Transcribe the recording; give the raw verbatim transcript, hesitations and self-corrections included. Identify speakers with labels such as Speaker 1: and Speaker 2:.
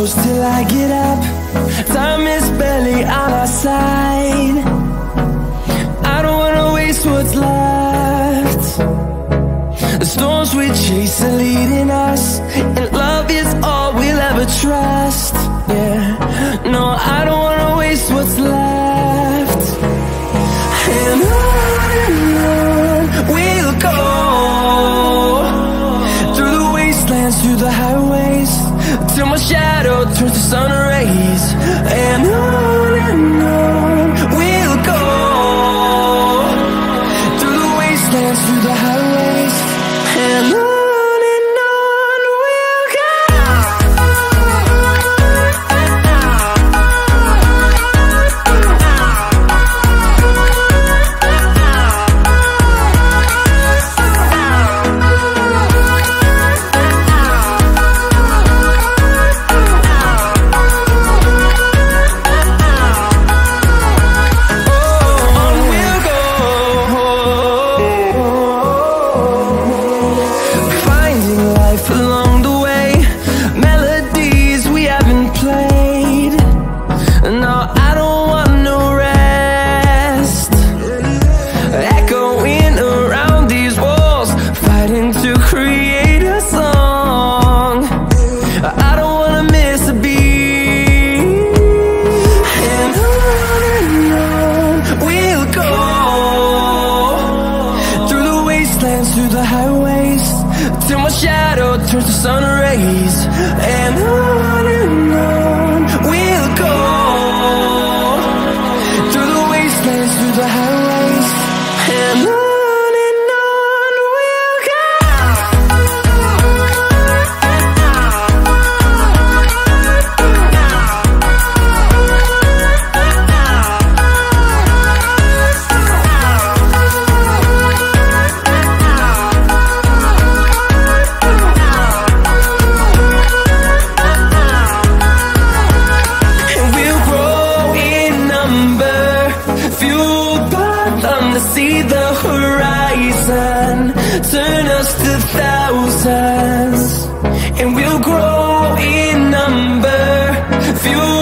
Speaker 1: close till I get up. Time is barely on our side. I don't wanna waste what's left. The storms we chase are leading us, and love is all we'll ever trust. Yeah, no, I don't wanna waste what's left. And on and on we'll go, through the wastelands, through the highways, till my shadow turns to sun rays. And on and on we'll go, through the wastelands, through the highways, and on. Through the highways, till my shadow turns to sun rays. And on and on we'll go, through the wastelands, through the highways, and on. See the horizon, turn us to thousands, and we'll grow in number, fuel